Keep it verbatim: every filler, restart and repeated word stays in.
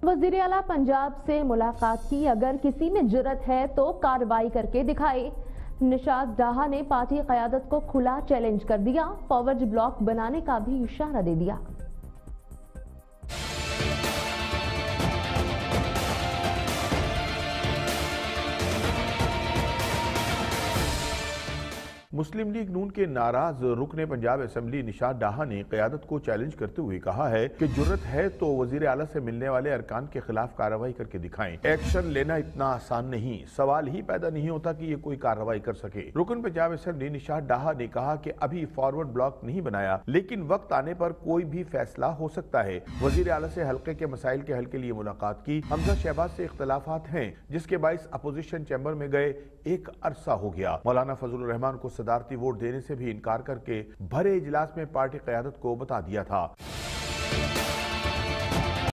वज़ीर आला पंजाब से मुलाकात की, अगर किसी में जुर्रत है तो कार्रवाई करके दिखाए। निशात डाहा ने पार्टी क़यादत को खुला चैलेंज कर दिया, फॉरवर्ड ब्लॉक बनाने का भी इशारा दे दिया। मुस्लिम लीग नून के नाराज रुकने पंजाब असेंबली निशात डाहा ने क़यादत को चैलेंज करते हुए कहा है कि जुर्रत है तो वज़ीर आला से मिलने वाले अरकान के खिलाफ कार्रवाई करके दिखाएं। एक्शन लेना इतना आसान नहीं, सवाल ही पैदा नहीं होता कि ये कोई कार्रवाई कर सके। रुकन पंजाब असेंबली निशात डाहा ने कहा कि अभी फॉरवर्ड ब्लॉक नहीं बनाया, लेकिन वक्त आने पर कोई भी फैसला हो सकता है। वज़ीर आला से हल्के के मसाइल के हल के लिए मुलाकात की। हमजा शहबाज से इख्तलाफात हैं, जिसके बाइस अपोजिशन चैम्बर में गए एक अरसा हो गया। मौलाना फजलुर रहमान को सदारती वोट देने से भी इनकार करके भरे इजलास में पार्टी क़यादत को बता दिया था।